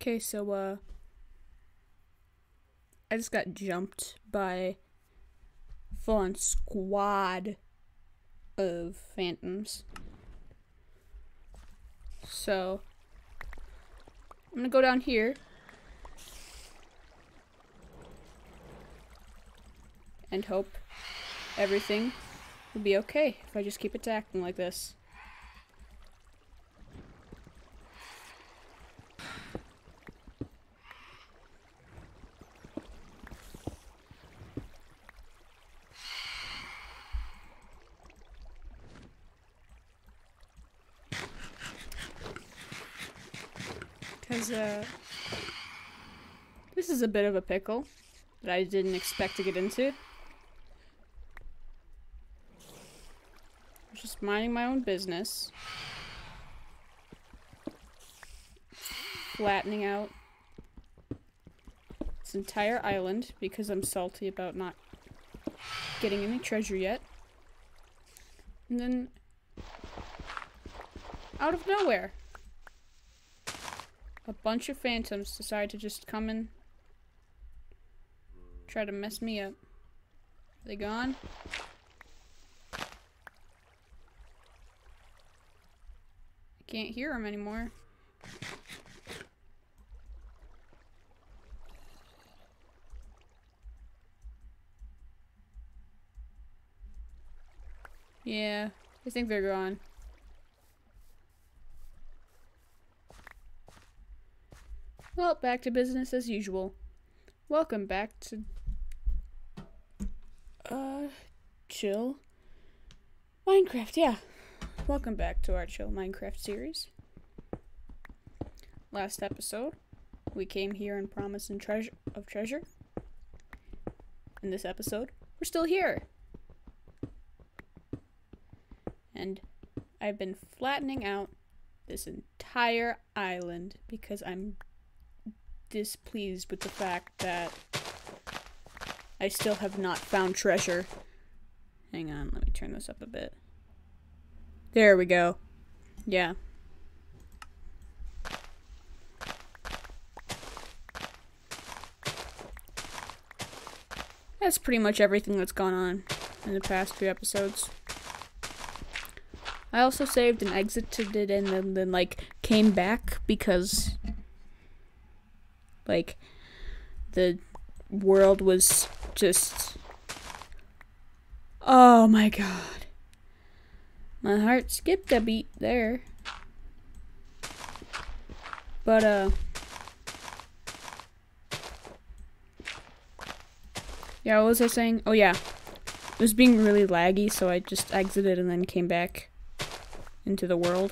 Okay, so, I just got jumped by full-on squad of phantoms. So, I'm gonna go down here. And hope everything will be okay if I just keep attacking like this. Because, this is a bit of a pickle that I didn't expect to get into. Just minding my own business. Flattening out this entire island because I'm salty about not getting any treasure yet. And then, out of nowhere, a bunch of phantoms decide to just come and try to mess me up. Are they gone? I can't hear them anymore. Yeah, I think they're gone. Well, back to business as usual. Welcome back to Chill Minecraft, yeah. Welcome back to our Chill Minecraft series. Last episode, we came here in promise and treasure. In this episode, we're still here. And I've been flattening out this entire island because I'm displeased with the fact that I still have not found treasure. Hang on, let me turn this up a bit. There we go. Yeah. That's pretty much everything that's gone on in the past few episodes. I also saved and exited it and then like, came back because, like, the world was just... Oh my god. My heart skipped a beat there. But, yeah, what was I saying? Oh yeah. It was being really laggy, so I just exited and then came back into the world.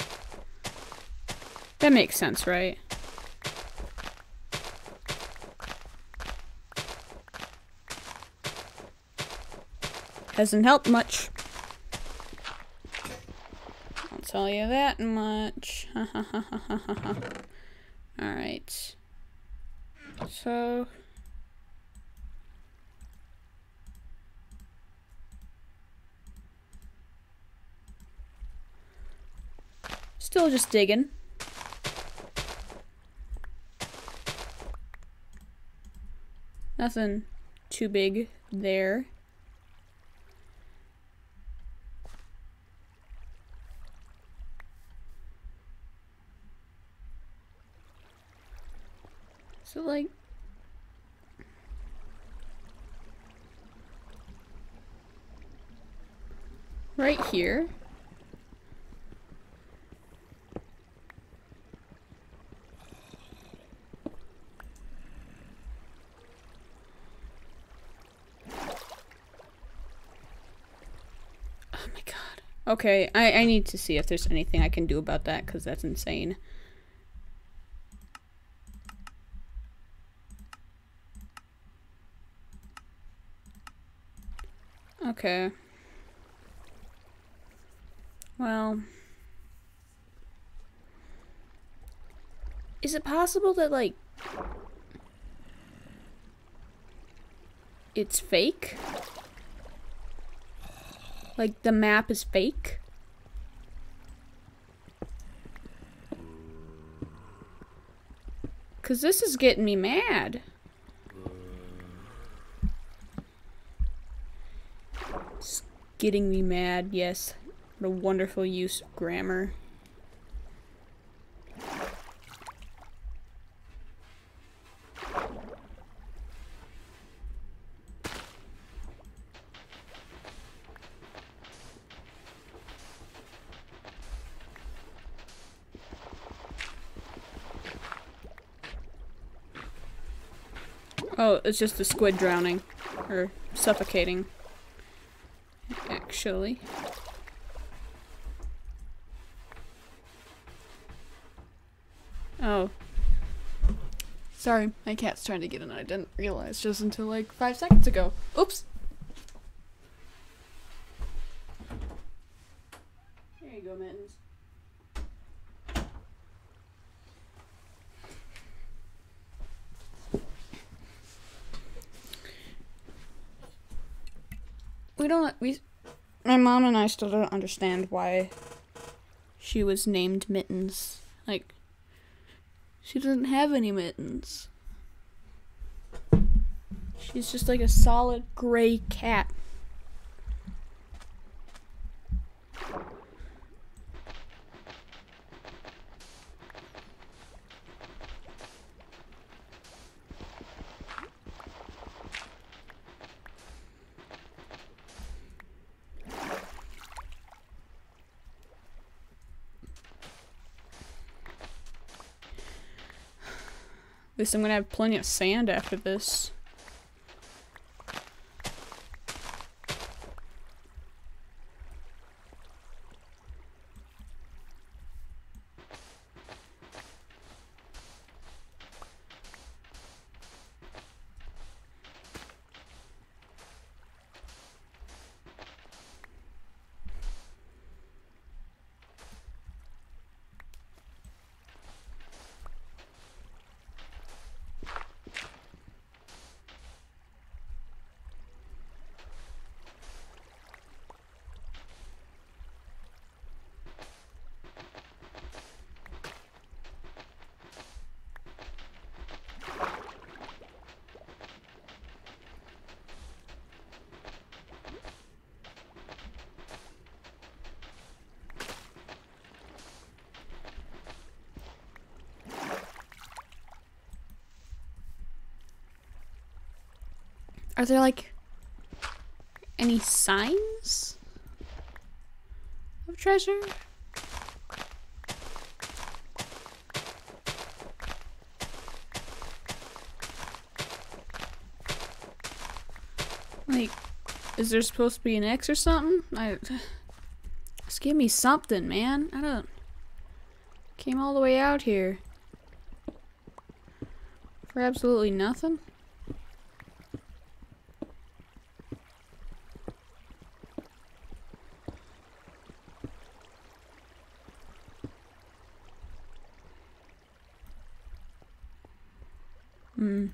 That makes sense, right? Hasn't helped much. I'll tell you that much. Alright. So... Still just digging. Nothing too big there. So, like, right here. Oh my god. Okay, I need to see if there's anything I can do about that, because that's insane. Okay. Well... Is it possible that, like... it's fake? Like, the map is fake? Because this is getting me mad. It's getting me mad, yes. What a wonderful use of grammar. Oh, it's just the squid drowning. Or suffocating. Actually. Oh. Sorry, my cat's trying to get in. I didn't realize just until like 5 seconds ago. Oops! There you go, Mittens. My mom and I still don't understand why she was named Mittens. Like, she doesn't have any mittens. She's just like a solid gray cat. At least I'm gonna have plenty of sand after this. Are there, like, any signs of treasure? Like, is there supposed to be an X or something? Just give me something, man. I don't... Came all the way out here for absolutely nothing? Hmm.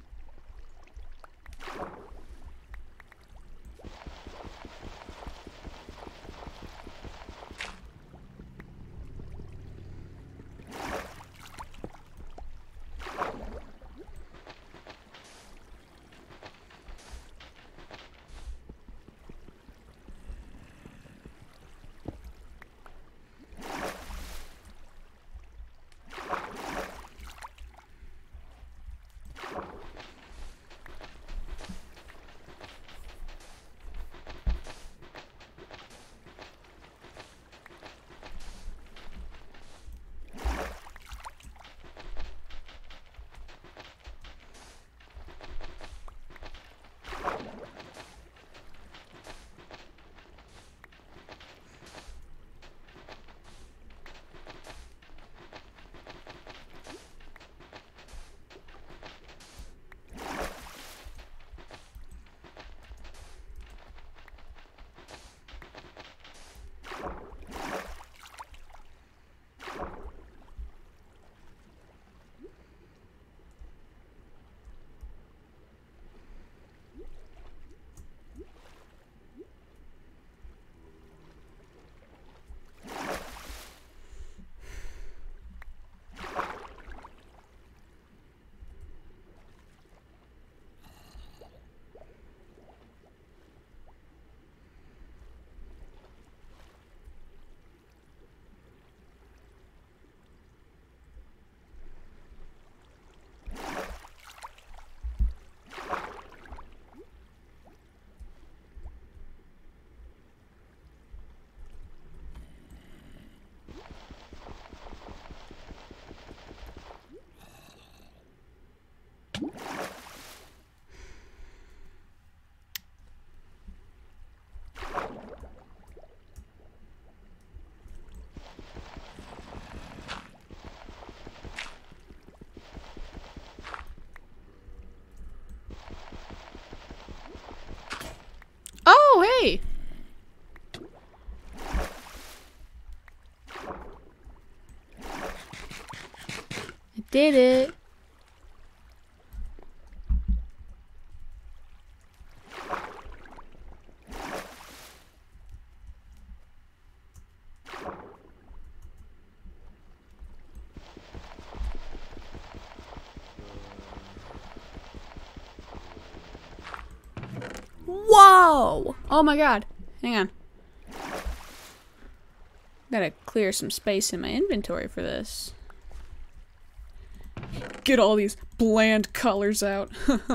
did it. Whoa! Oh my god. Hang on. Gotta clear some space in my inventory for this. Get all these bland colors out.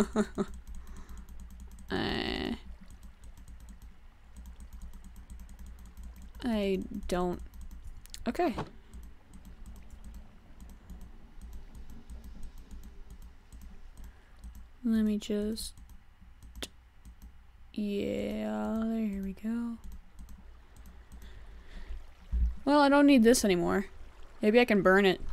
I don't... Okay. Let me just... Yeah, there we go. Well, I don't need this anymore. Maybe I can burn it.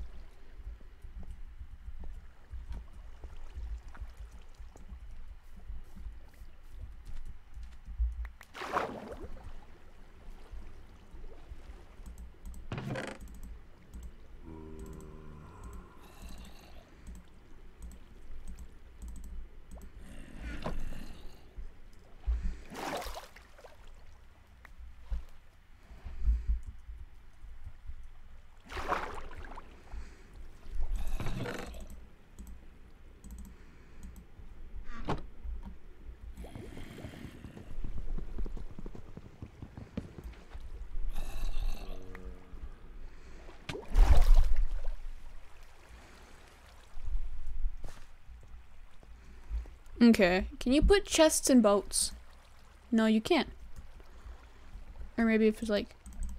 Okay. Can you put chests in boats? No, you can't. Or maybe if it's like...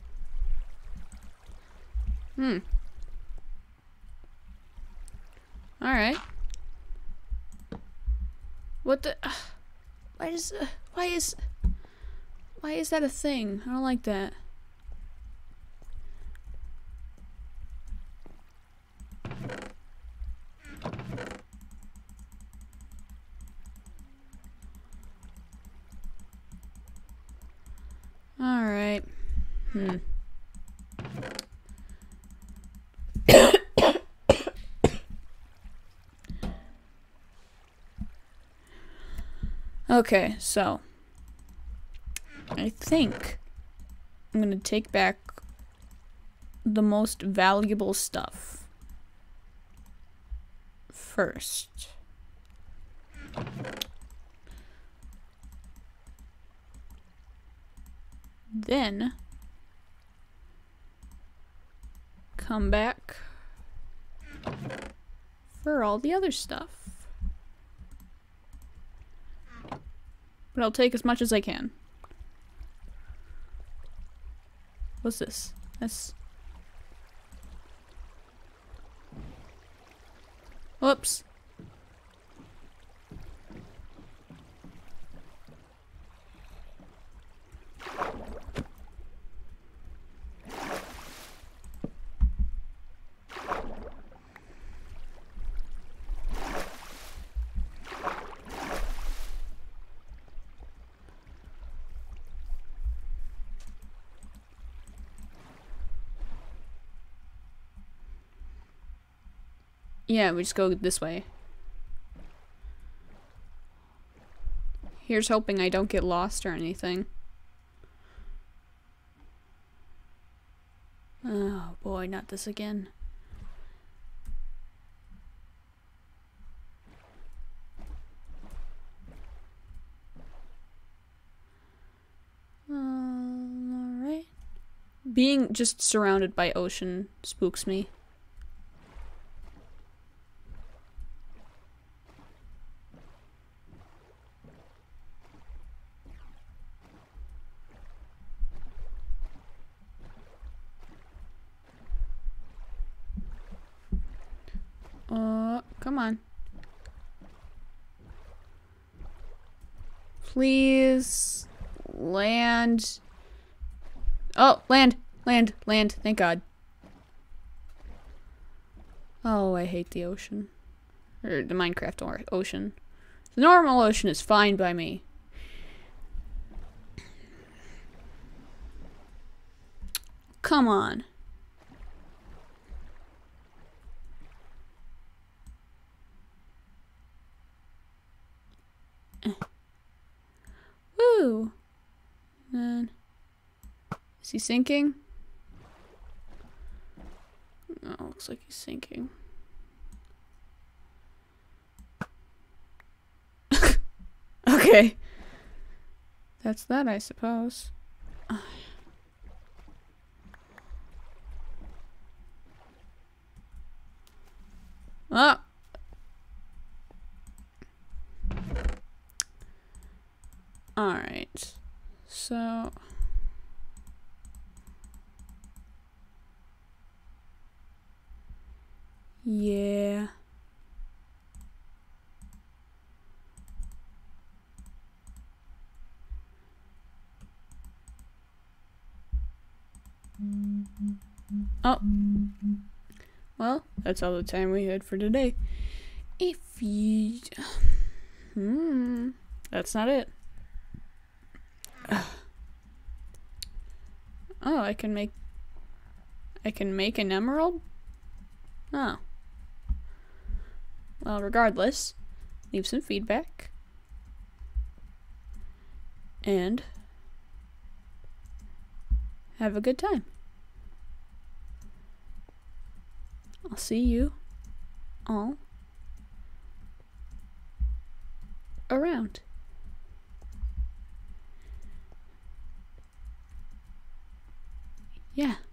Alright. What the... Why is that a thing? I don't like that. Alright. Okay, so I think I'm gonna take back the most valuable stuff first. Then come back for all the other stuff. But I'll take as much as I can. What's this? That's... Whoops. Yeah, we just go this way. Here's hoping I don't get lost or anything. Oh boy, not this again. Alright. Being just surrounded by ocean spooks me. Come on. Please land. Oh, land, thank God. Oh, I hate the ocean. Or the Minecraft ocean. The normal ocean is fine by me. Come on. Is he sinking? Oh, looks like he's sinking. Okay. That's that, I suppose. Ah! Alright. So... yeah. Oh. Well, that's all the time we had for today. If you... that's not it. Oh, I can make an emerald? Oh. Well, regardless, leave some feedback. And have a good time. I'll see you all around. Yeah.